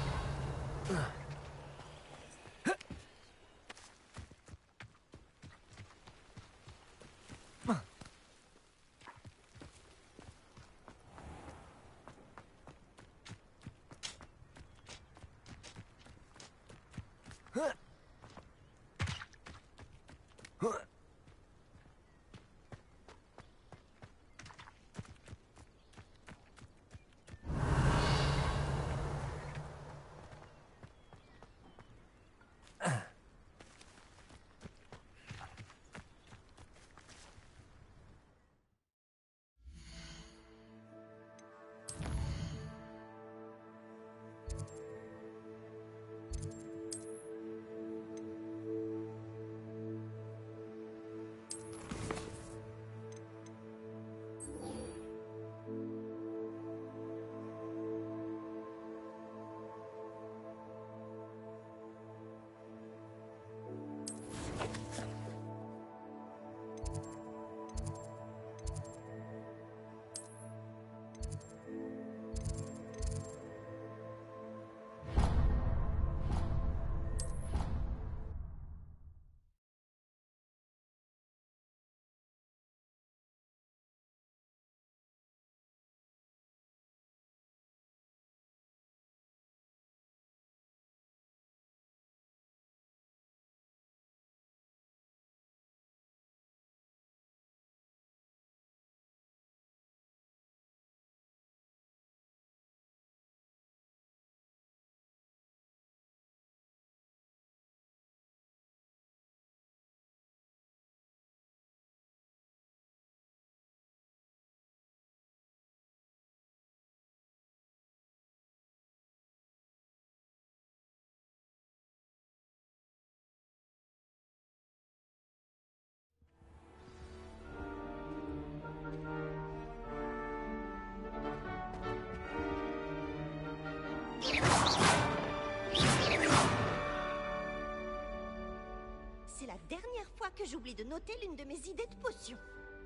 C'est la dernière fois que j'oublie de noter l'une de mes idées de potion.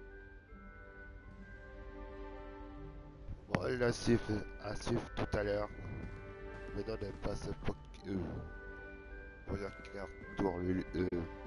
Bon, la suivre, à suivre tout à l'heure. Maintenant, on passe pour euh, pour le tour le euh,